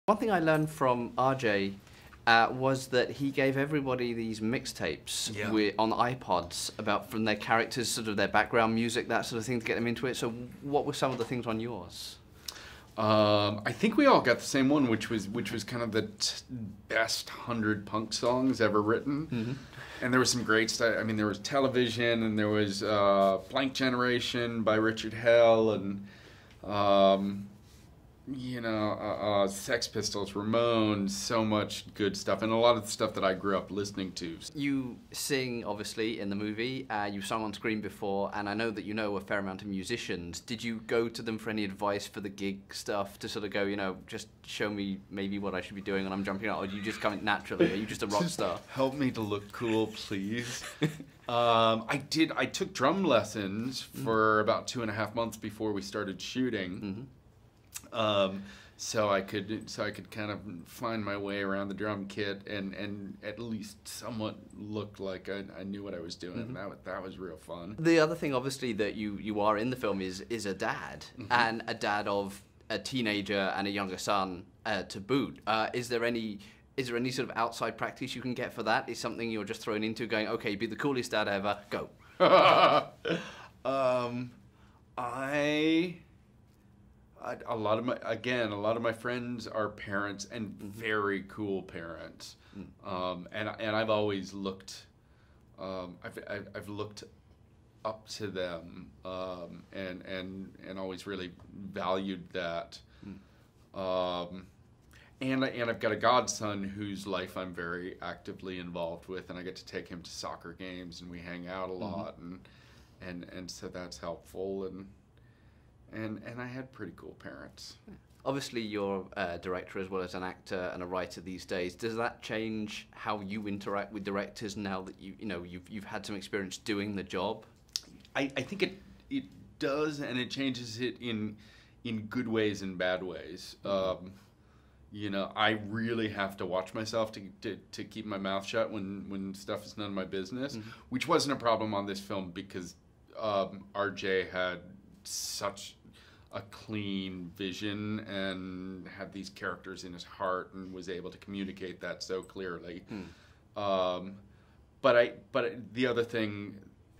One thing I learned from RJ was that he gave everybody these mixtapes on iPods from their characters, sort of their background music, that sort of thing, to get them into it. So what were some of the things on yours? I think we all got the same one, which was kind of the best 100 punk songs ever written. Mm-hmm. And there was some great stuff. I mean, there was Television, and there was Blank Generation by Richard Hell, and Sex Pistols, Ramones, so much good stuff, and a lot of the stuff that I grew up listening to. You sing, obviously, in the movie. You've sung on screen before, and I know that you know a fair amount of musicians. Did you go to them for any advice for the gig stuff, to sort of go, just show me maybe what I should be doing when I'm jumping out, or do you just come naturally? Are you just a rock star? Help me to look cool, please. I took drum lessons for about 2.5 months before we started shooting. Mm-hmm. So I could kind of find my way around the drum kit and at least somewhat look like I knew what I was doing. Mm-hmm. And that was real fun. The other thing, obviously, that you are in the film is a dad, mm-hmm. and a dad of a teenager and a younger son to boot. Is there any sort of outside practice you can get for that? Is something you're just thrown into, going, okay, be the coolest dad ever, go? A lot of my friends are parents, and very cool parents. And I've always looked, I've looked up to them, and always really valued that. And I've got a godson whose life I'm very actively involved with, and I get to take him to soccer games, and we hang out a lot, and so that's helpful. And I had pretty cool parents. Obviously, you're a director as well as an actor and a writer these days. Does that change how you interact with directors now that you've had some experience doing the job? I think it does, and it changes it in good ways and bad ways. I really have to watch myself to keep my mouth shut when stuff is none of my business, which wasn't a problem on this film because RJ had such a clean vision and had these characters in his heart and was able to communicate that so clearly. But the other thing,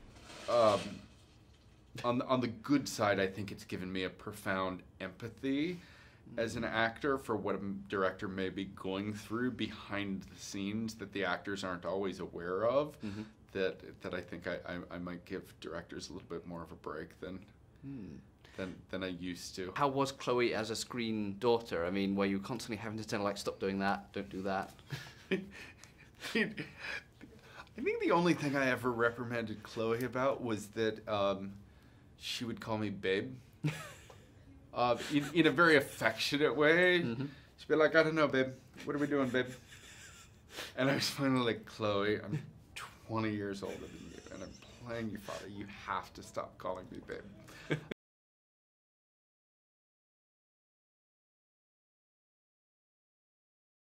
on the good side, I think it's given me a profound empathy as an actor for what a director may be going through behind the scenes that the actors aren't always aware of. That I think I might give directors a little bit more of a break than I used to. How was Chloe as a screen daughter? I mean, were you constantly having to tell her, like, stop doing that, don't do that? I think the only thing I ever reprimanded Chloe about was that she would call me babe. In a very affectionate way. She'd be like, I don't know, babe. What are we doing, babe? And I was finally like, Chloe, I'm 20 years older than you, and I'm playing your father. You have to stop calling me babe.